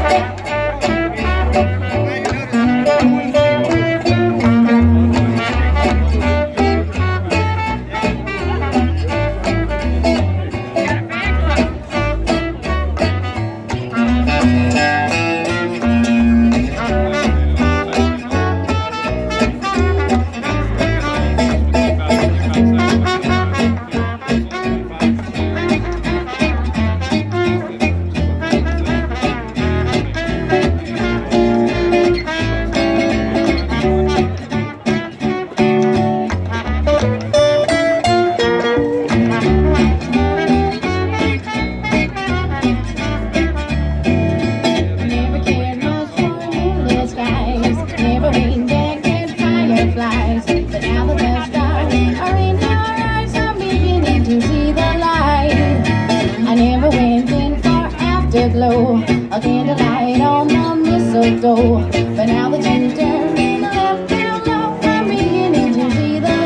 A candlelight on the mistletoe. But now that you turn to the left down low, I'm beginning to see the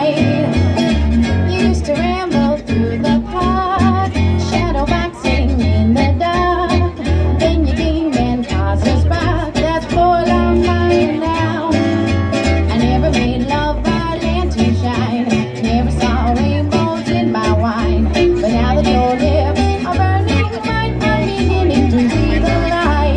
light. You used to ramble through the park, shadow boxing in the dark. Then you came and caused a spark that's full of mine now. I never made love by lantern shine, never saw rainbows in my wine. But now that your lips are burning bright, I'm beginning to see the light.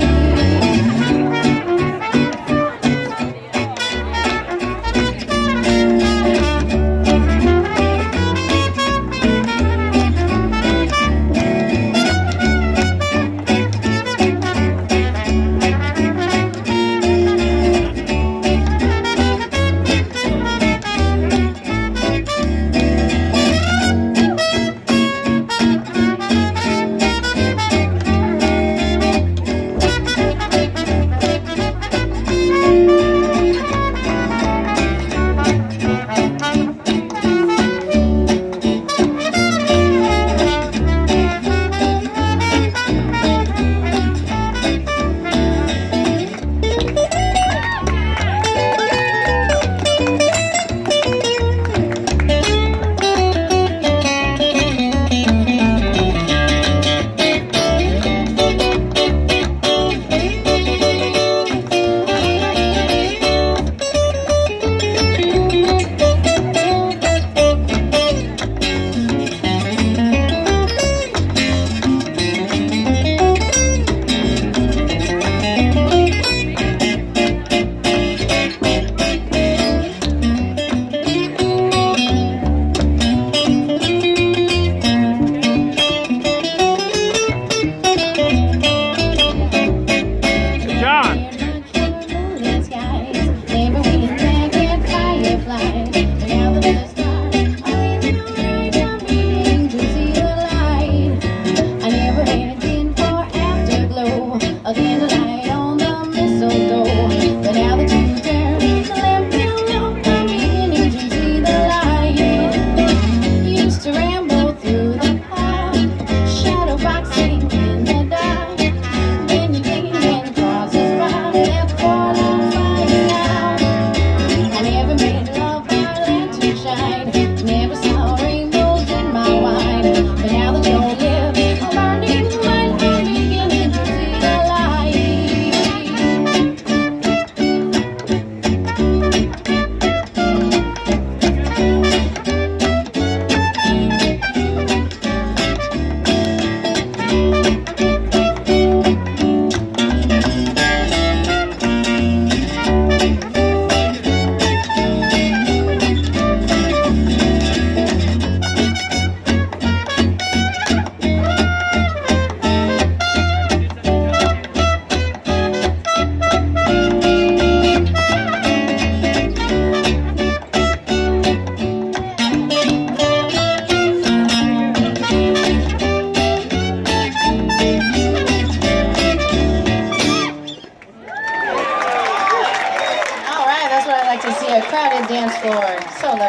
To see a crowded dance floor.